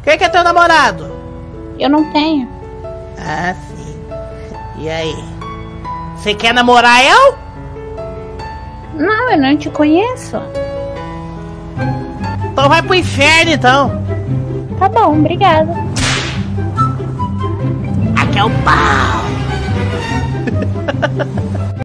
Quem que é teu namorado? Eu não tenho. Ah, sim. E aí? Você quer namorar eu? Não, eu não te conheço. Então vai pro inferno, então. Tá bom, obrigada. Aqui é o pau.